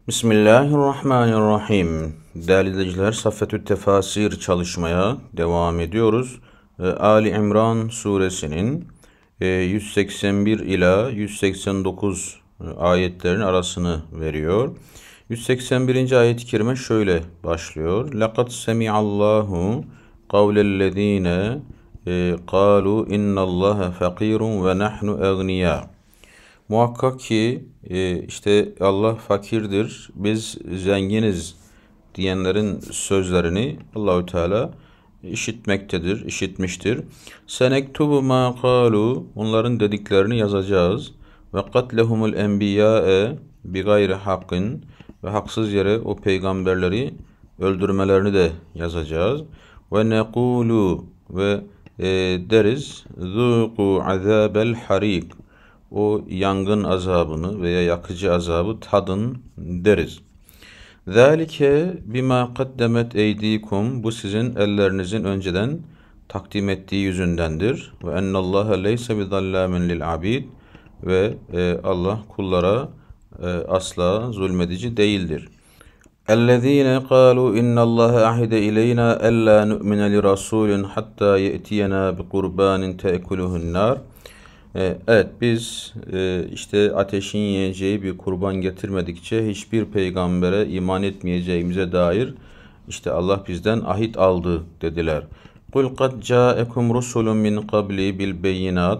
Bismillahirrahmanirrahim. Değerli izleyiciler, Saffetü Tefasir çalışmaya devam ediyoruz. Ali İmran suresinin 181 ila 189 ayetlerin arasını veriyor. 181. ayet-i kerime şöyle başlıyor. لَقَدْ سَمِعَ اللّٰهُ قَوْلَ الَّذ۪ينَ قَالُوا اِنَّ اللّٰهَ فَقِيرٌ وَنَحْنُ اَغْنِيَا. Muhakkak ki işte Allah fakirdir, biz zenginiz diyenlerin sözlerini Allahü Teala işitmektedir, işitmiştir. Senektubu ma kalu, onların dediklerini yazacağız. Ve katlehumul enbiya'e bi gayri hakkın, ve haksız yere o peygamberleri öldürmelerini de yazacağız. Ve nekulu, ve deriz zuku azabel harik, o yangın azabını veya yakıcı azabı tadın deriz. Zalike bima kaddemet eydikum, bu sizin ellerinizin önceden takdim ettiği yüzündendir. Ve ennallaha leyse bizallamin lil abid, ve Allah kullara asla zulmedici değildir. اَلَّذ۪ينَ قَالُوا اِنَّ اللّٰهَ اَحِدَ اِلَيْنَا اَلَّا نُؤْمِنَ لِرَسُولٍ حَتَّى يَأْتِيَنَا بِقُرْبَانٍ تَأْكُلُهُ النَّارِ. Evet, biz işte ateşin yiyeceği bir kurban getirmedikçe hiçbir peygambere iman etmeyeceğimize dair işte Allah bizden ahit aldı dediler. قُلْ قَدْ جَاءَكُمْ رُسُلٌ مِّنْ قَبْلِ بِالْبَيِّنَاتِ.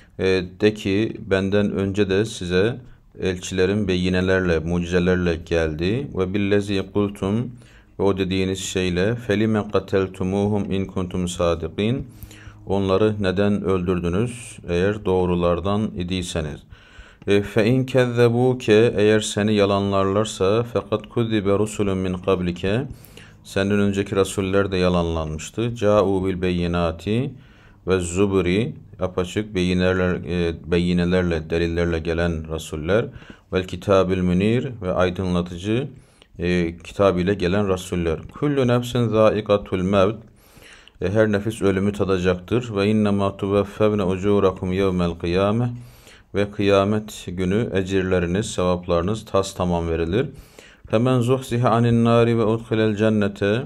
De ki benden önce de size elçilerin beyinelerle, mucizelerle geldi. Ve billezî kultum, ve o dediğiniz şeyle felime kateltumuhum in kuntum sadikin. Onları neden öldürdünüz eğer doğrulardan idiyseniz? Fe in kezzebuke, eğer seni yalanlarlarsa fakat kuzibe rusulun min qablike, senden önceki rasuller de yalanlanmıştı. Câ'û bil beyinati ve zuburi, apaçık beyinelerle, delillerle gelen rasuller, vel kitabil münir, ve aydınlatıcı kitab ile gelen rasuller. Kullu nefsin zâikatul mevt, her nefis ölümü tadacaktır. Ve innemâ tuveffevne ucûrakum yevmel kıyâmeh, ve kıyamet günü ecirleriniz, sevaplarınız tas tamam verilir. Femen zuhzihe anin nâri ve udkhilel cennete,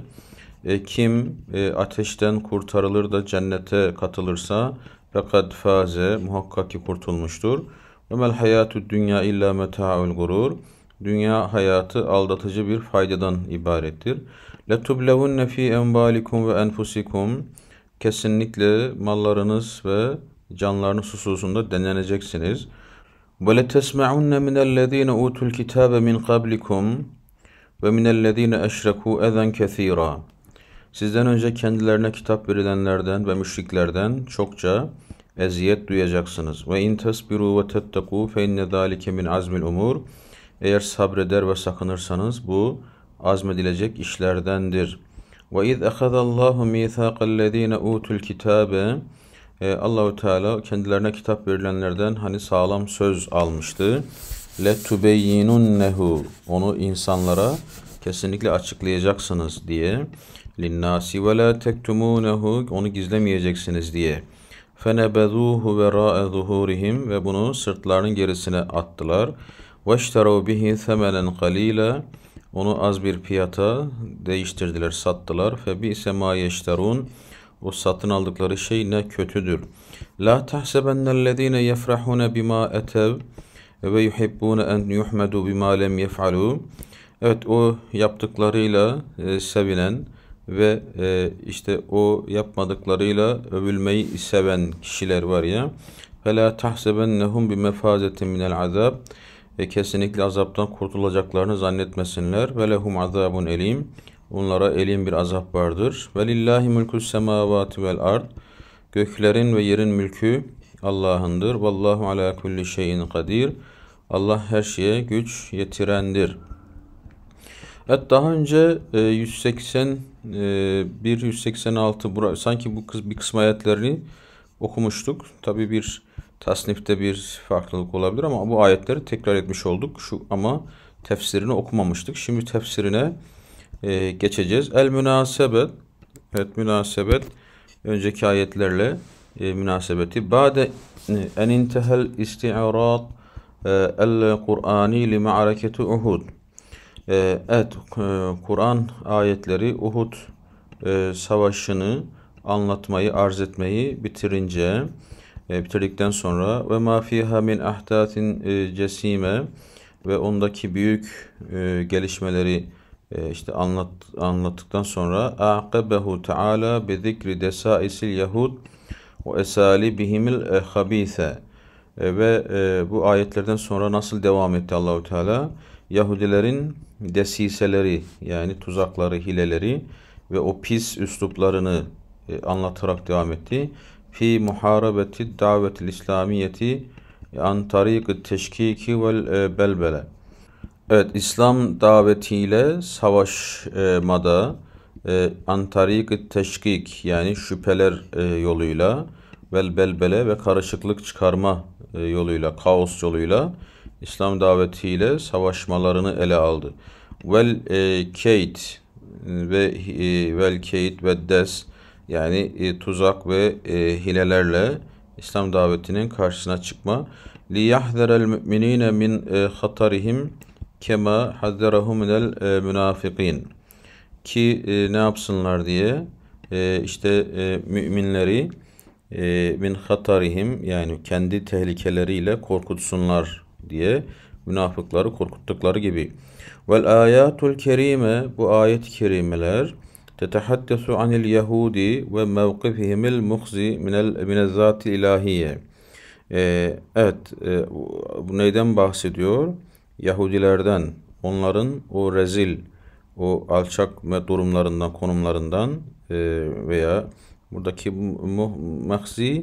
kim ateşten kurtarılır da cennete katılırsa fekad faze, muhakkak ki kurtulmuştur. Ve mel hayatud dünya illa meta'ul gurur, dünya hayatı aldatıcı bir faydadan ibarettir. Letublevunne fi envalikum ve enfusikum, kesinlikle mallarınız ve canlarınız hususunda deneneceksiniz. Ve letesma'unne minellezine utul kitabe min qablikum ve minellezine eşrekû ezen kethîrâ. Sizden önce kendilerine kitap verilenlerden ve müşriklerden çokça eziyet duyacaksınız. Ve in tasbiru ve tettekû fe inne zâlike min azmil umur. Eğer sabreder ve sakınırsanız bu azmedilecek işlerdendir. Ve iz ehadallahu mîthâkallezîne utul kitâbe. Allahu Teala kendilerine kitap verilenlerden hani sağlam söz almıştı. Letubeyyinunnehu, onu insanlara kesinlikle açıklayacaksınız diye. Linnâsi ve lâ tektumunehu, onu gizlemeyeceksiniz diye. Fenebezûhu verâe zuhûrihim, ve bunu sırtlarının gerisine attılar. Veşterû bihi semenen qalîlâ, onu az bir fiyata değiştirdiler, sattılar. Febi'se mâ yeşterûn, o satın aldıkları şey ne kötüdür. La tahsebennellezîne yefrahûne bimâ etev ve yuhibbûne en yuhmedû bimâ lem yef'alû. Evet, o yaptıklarıyla sevinen ve işte o yapmadıklarıyla övülmeyi seven kişiler var ya. فَلَا تَحْسَبَنَّهُمْ بِمَفَازَةٍ مِنَ الْعَذَابِ, kesinlikle azaptan kurtulacaklarını zannetmesinler. وَلَهُمْ عَذَابٌ elim, onlara elim bir azap vardır. وَلِلَّهِ مُلْكُ السَّمَاوَاتِ وَالْاَرْضِ, göklerin ve yerin mülkü Allah'ındır. وَاللّٰهُ عَلَى كُلِّ شَيْءٍ قَدِيرٌ, Allah her şeye güç yetirendir. Evet, daha önce 181, 186 sanki bu bir kısım ayetlerini okumuştuk. Tabi bir tasnifte bir farklılık olabilir ama bu ayetleri tekrar etmiş olduk. Ama tefsirini okumamıştık. Şimdi tefsirine geçeceğiz. El münasebet. Evet, münasebet önceki ayetlerle münasebeti. Ba'de en intehel isti'arat el Kur'ani li ma'areketi Uhud. Evet, Kur'an ayetleri Uhud savaşını anlatmayı, arz etmeyi bitirdikten sonra ve ma fiha min ahdatin cesime ve ondaki büyük gelişmeleri işte anlattıktan sonra aqabehu Teala bi zikri desaisil Yahud ve esalibihimil habise ve bu ayetlerden sonra nasıl devam etti Allahu Teala? Yahudilerin desiseleri yani tuzakları, hileleri ve o pis üsluplarını anlatarak devam etti. Fi muharebeti davetil İslamiyeti an tariqi teşkiki vel belbele. Evet, İslam davetiyle savaşmada an tariqi teşkik yani şüpheler yoluyla vel belbele ve karışıklık çıkarma yoluyla, kaos yoluyla İslam davetiyle savaşmalarını ele aldı. Keyt vel keyt ve des yani tuzak ve hilelerle İslam davetinin karşısına çıkma. Li yahzerel müminine min hatarihim kema hazzerahum minel münafikin ki ne yapsınlar diye müminleri min hatarihim yani kendi tehlikeleriyle korkutsunlar diye münafıkları korkuttukları gibi. Vel ayatul kerime bu ayet-i kerimeler tetehaddesu anil yahudi ve mevkifihimil muhzi minel zati ilahiye. Bu neyden bahsediyor? Yahudilerden, onların o rezil, o alçak durumlarından, konumlarından veya buradaki mahzi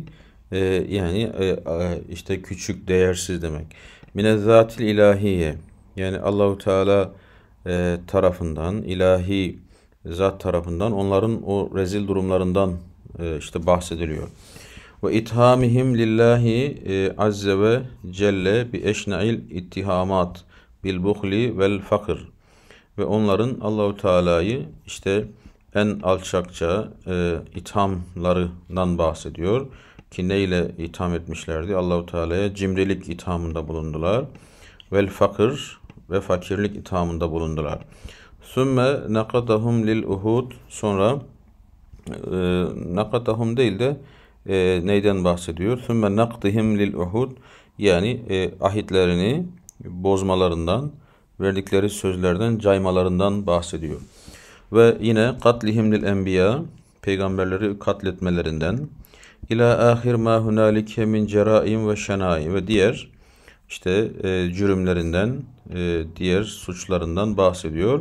işte küçük, değersiz demek. Minezzatil ilahiye yani Allahu Teala tarafından, ilahi zat tarafından onların o rezil durumlarından bahsediliyor. Ve ithamihim lillahi azze ve celle bi eşna'il ittihamat bil buhli vel fakir ve onların Allahu Teala'yı en alçakça ithamlarından bahsediyor ki neyle itham etmişlerdi? Allahu Teala'ya cimrilik ithamında bulundular. Vel fakir ve fakirlik ithamında bulundular. Sümme nakadahum lil uhud sonra nakadahum değil de neyden bahsediyor? Sümme nakdihim lil uhud yani ahitlerini bozmalarından, verdikleri sözlerden caymalarından bahsediyor. Ve yine katlihim lil enbiya peygamberleri katletmelerinden ila ahir ma hunalike min ceraim ve şenai ve diğer cürümlerinden, diğer suçlarından bahsediyor.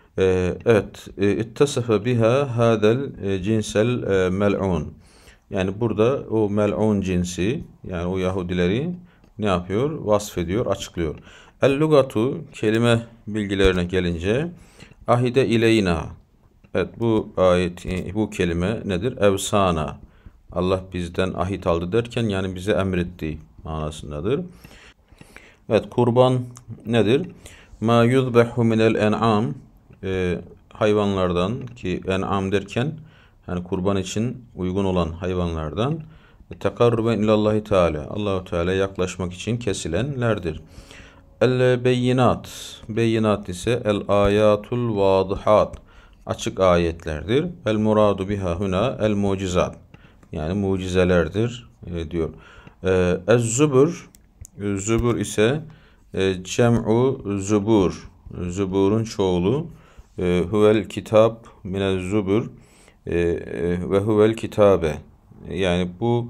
İttasafa biha hadel cinsel mel'un. Yani burada o mel'un cinsi yani o Yahudileri ne yapıyor? Vasfediyor, açıklıyor. El-lugatu kelime bilgilerine gelince ahide ileyna. Evet bu ayet bu kelime nedir? Evsana. Allah bizden ahit aldı derken yani bize emretti manasındadır. Evet kurban nedir? Ma yuzbehu minel en'am hayvanlardan ki en'am derken yani kurban için uygun olan hayvanlardan tekarruben ilallahi teala Allahu Teala yaklaşmak için kesilenlerdir. El beyinat beyinat ise el ayatul vadihat açık ayetlerdir. El muradu biha huna el mucizat yani mucizelerdir diyor. Ez-zubur zubur ise cem'u zubur zuburun çoğulu huvel kitap minez zubur ve huvel kitabe yani bu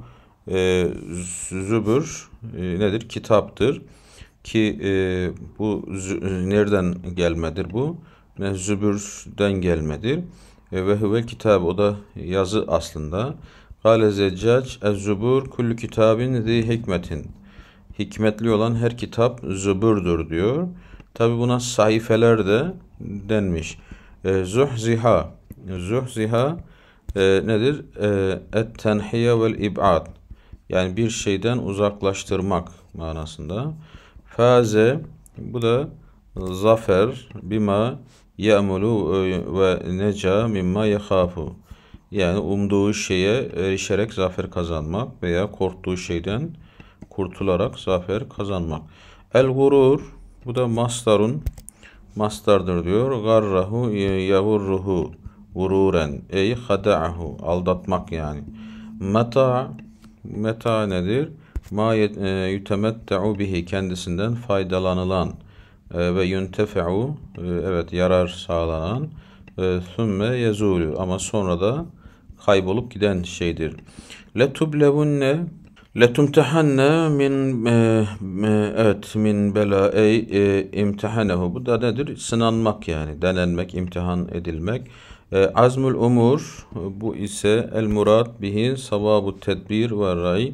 zubur nedir? Kitaptır ki bu nereden gelmedir bu? Zübür'den gelmedir. Ve huvel kitab o da yazı aslında. Kâle Zeccac ez-zubur kullu kitabin zi hikmetin. Hikmetli olan her kitap zübürdür diyor. Tabi buna sayfeler de denmiş. Zuhziha. Zuhziha nedir? Et-tenhiye vel ib'ad. Yani bir şeyden uzaklaştırmak manasında. Faze bu da zafer bima ya'mulu ve neca mimma yakhafu. Yani umduğu şeye erişerek zafer kazanmak veya korktuğu şeyden kurtularak zafer kazanmak. El gurur bu da mastarun mastardır diyor. Garrahu yavurruhu gururen ey hada'ahu aldatmak yani. Meta nedir? Ma yutemette'u bihi kendisinden faydalanılan ve yuntefe'u evet yarar sağlanan sümme yezulu ama sonra da kaybolup giden şeydir. Letublevunne letumtehanne min evet min bela imtihanehu bu da nedir? Sınanmak yani denenmek, imtihan edilmek. Azmul umur bu ise el murad bihi savabu tedbir ve ray.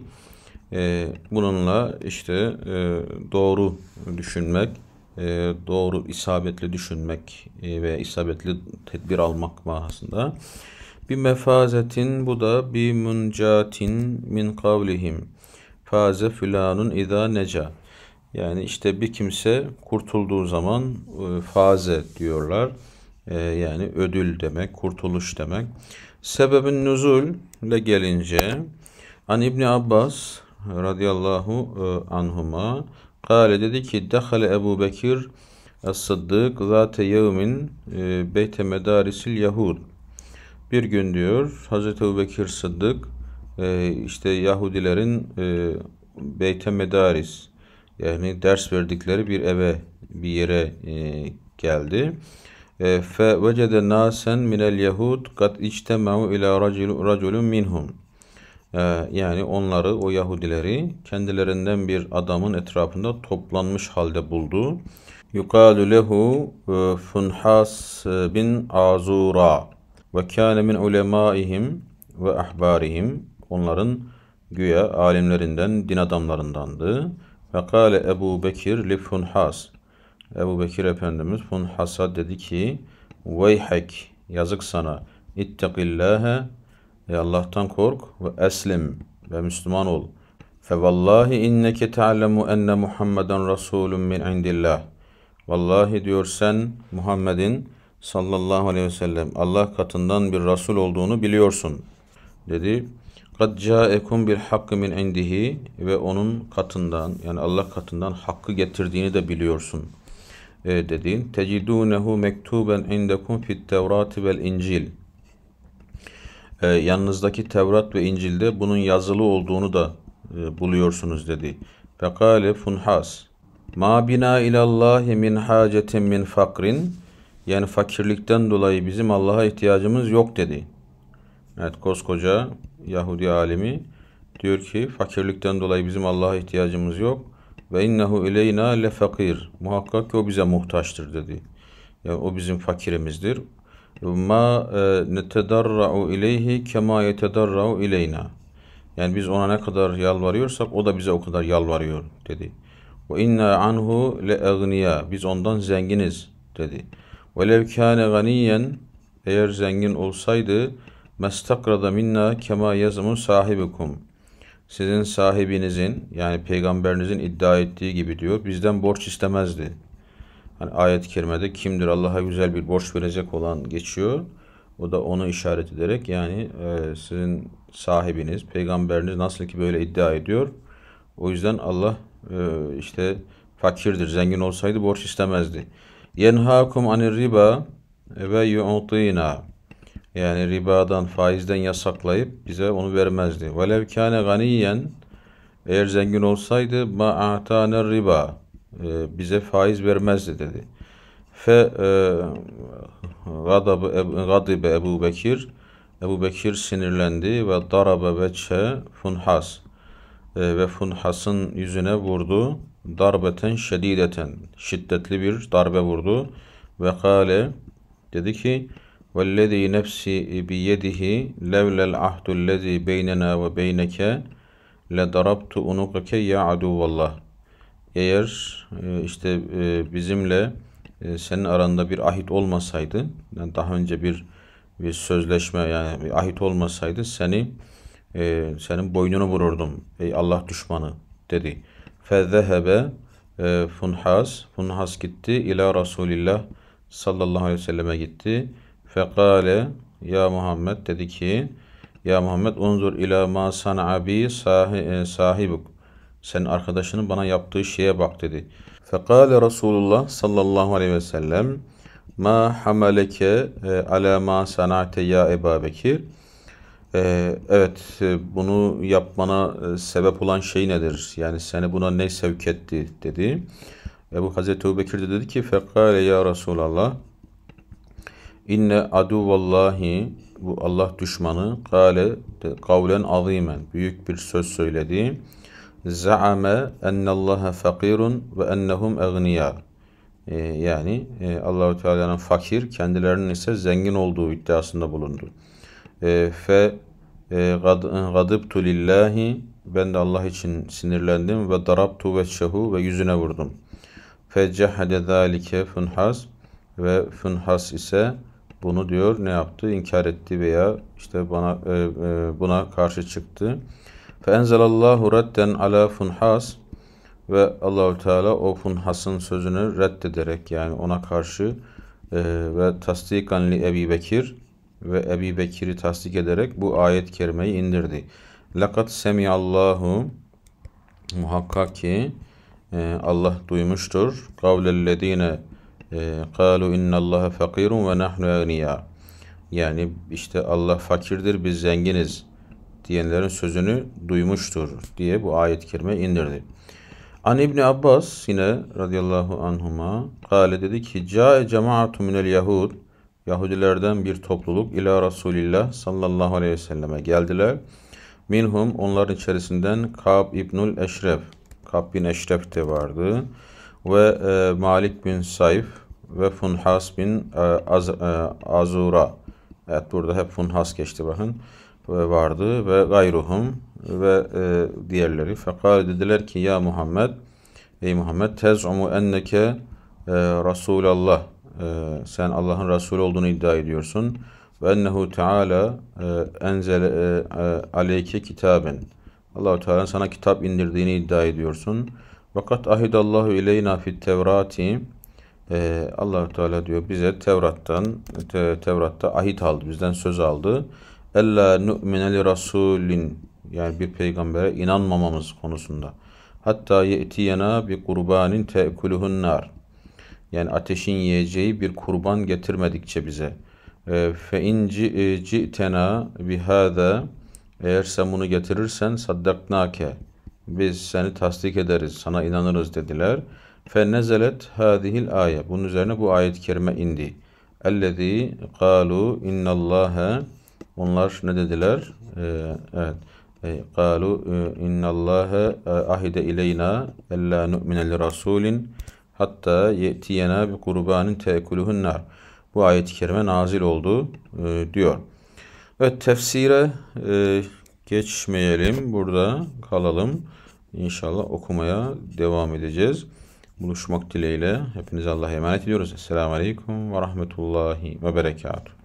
Bununla işte doğru düşünmek, doğru isabetli düşünmek ve isabetli tedbir almak manasında. Bir mefazetin bu da bir muncatin min kavlihim. Faze fülanun idâ neca. Yani işte bir kimse kurtulduğu zaman faze diyorlar. Yani ödül demek, kurtuluş demek. Sebebin nüzul ile gelince An İbni Abbas radıyallahu anhuma kâle dedi ki dehale Ebu Bekir Es-Sıddık zâte yevmin beyte medarisil Yahud. Bir gün diyor Hazreti Ebu Bekir Sıddık işte Yahudilerin beyte medaris yani ders verdikleri bir eve bir yere geldi. Fe vecede nasen minel yahud kad içtemau ila raculun minhum. Yani onları o Yahudileri kendilerinden bir adamın etrafında toplanmış halde buldu. Yukalu lehu Funhas bin Azura ve kâne min ulemaihim ve ahbarihim. Onların güya alimlerinden, din adamlarındandı. Ve kâle Ebu Bekir li Funhas. Ebu Bekir Efendimiz Funhas'a dedi ki veyhek yazık sana ittekillâhe Allah'tan kork ve eslim ve Müslüman ol. Fe vallahi inneke ta'lemu enne Muhammeden Resulun min indillah. Vallahi diyor sen Muhammed'in sallallahu aleyhi ve sellem Allah katından bir Resul olduğunu biliyorsun dedi. Kad ca'ekum bil hakkı min indihi ve onun katından yani Allah katından hakkı getirdiğini de biliyorsun dedi. Tecidunehu mektuben indekum fit tevrati vel incil. Yanınızdaki Tevrat ve İncil'de bunun yazılı olduğunu da buluyorsunuz dedi. Fekale Funhas ma bina ilallahi min hacetin min fakrin yani fakirlikten dolayı bizim Allah'a ihtiyacımız yok dedi. Evet koskoca Yahudi alimi diyor ki fakirlikten dolayı bizim Allah'a ihtiyacımız yok ve innehu ileyna le fakir muhakkak ki o bize muhtaçtır dedi. Yani o bizim fakirimizdir. Ma netedarra'u ileyhi kema yetedarra'u ileyna. Yani biz ona ne kadar yalvarıyorsak o da bize o kadar yalvarıyor dedi. Ve inna anhu le agniya. Biz ondan zenginiz dedi. Ve lev kâne ganiyen eğer zengin olsaydı mestakrada minna kema yazımı sahibikum. Sizin sahibinizin yani peygamberinizin iddia ettiği gibi diyor bizden borç istemezdi. Hani ayet-i kerimede kimdir Allah'a güzel bir borç verecek olan geçiyor. O da onu işaret ederek yani sizin sahibiniz, peygamberiniz nasıl ki böyle iddia ediyor. O yüzden Allah işte fakirdir. Zengin olsaydı borç istemezdi. Yenhakum anir riba ve yu'tina. Yani ribadan, faizden yasaklayıp bize onu vermezdi. Velev kâne ganiyen eğer zengin olsaydı ma a'tâne riba bize faiz vermezdi dedi. Fe gadibe Ebu Bekir Ebu Bekir sinirlendi ve darabe veçhe Funhas ve Funhas'ın yüzüne vurdu. Darbeten şedideten şiddetli bir darbe vurdu ve kâle dedi ki vellezî nefsi biyedihi levlel ahdullezî beynena ve beyneke le darabtu unukake ya aduvallah. Eğer işte bizimle senin aranda bir ahit olmasaydı, yani daha önce bir sözleşme yani bir ahit olmasaydı senin boynunu vururdum ey Allah düşmanı dedi. Fezehebe Funhas gitti ila Resulillah sallallahu aleyhi ve selleme gitti. Fekale ya Muhammed dedi ki ya Muhammed unzur ila ma sana'a bi sahibuk. Senin arkadaşının bana yaptığı şeye bak dedi. Fekale Resulullah sallallahu aleyhi ve sellem ma hamaleke ala ma sana'te ya Ebu Bekir. Evet, bunu yapmana sebep olan şey nedir? Yani seni buna ne sevk etti dedi. Hazreti Ebu Bekir de dedi ki fekale ya Resulallah inne aduvallahi, bu Allah düşmanı, kâle kavlen azimen, büyük bir söz söyledi. Za'ame ennallaha fakirun ve ennehum egniyâ. Yani Allahu Teala'nın fakir, kendilerinin ise zengin olduğu iddiasında bulundu. Fe gadibtu lillahi, ben de Allah için sinirlendim ve darabtu veçhehu, ve yüzüne vurdum. Fe cehade zâlike Funhas, ve Funhas ise bunu diyor ne yaptı? İnkar etti veya işte buna karşı çıktı. Fe enzelallahu radden ala Funhas, ve Allahu Teala o Funhas'ın sözünü reddederek, yani ona karşı ve tasdikan li Ebi Bekir, ve Ebi Bekir'i tasdik ederek bu ayet-i kerimeyi indirdi. Laqad semiyallahu, muhakkak ki Allah duymuştur. Kavlellezine kalu innallaha fakirun ve nahnu agniya. Yani işte Allah fakirdir, biz zenginiz diyenlerin sözünü duymuştur diye bu ayet-i kerime indirdi. An İbni Abbas, yine radıyallahu anhuma, kâle dedi ki câe cemaatu minel yahud, Yahudilerden bir topluluk ila Resulillah sallallahu aleyhi ve selleme geldiler. Minhum, onların içerisinden Ka'b İbnül Eşref, Ka'b bin Eşref de vardı, ve Malik bin Sayf ve Funhas bin Azura. Evet, burada hep Funhas geçti bakın. Vardı ve gayruhum, ve diğerleri. Fekal, dediler ki ya Muhammed, ey Muhammed, tez'umu enneke Resulallah, sen Allah'ın Resulü olduğunu iddia ediyorsun. Ve ennehu Teala enzele aleyke kitaben, Allah-u Teala sana kitap indirdiğini iddia ediyorsun. Fakat ahidallahu ileyna fit tevrati, Allah-u Teala diyor bize Tevrat'ta ahit aldı, bizden söz aldı. Ella nu'mine li rasulin, yani bir peygambere inanmamamız konusunda. Hatta ye'tiyena bi kurbanin te'kuluhun nar, yani ateşin yiyeceği bir kurban getirmedikçe bize. Fe in ci'tena bihâzâ, eğer sen bunu getirirsen saddaknâke, biz seni tasdik ederiz, sana inanırız dediler. Fe nezelet hâzihil ayet, bunun üzerine bu ayet-i kerime indi. Ellezî kâlu innallâhe, onlar ne dediler? Evet. Kâlu innallâhe ahide ileyna ellâ nu'mine li rasûlin hatta ye'tiyena bi kurbanin te'kuluhun nar. Bu ayet-i kerime nazil oldu diyor. Evet, tefsire geçmeyelim. Burada kalalım. İnşallah okumaya devam edeceğiz. Buluşmak dileğiyle hepinize Allah'a emanet ediyoruz. Esselamu Aleyküm ve Rahmetullahi ve Berekatuhu.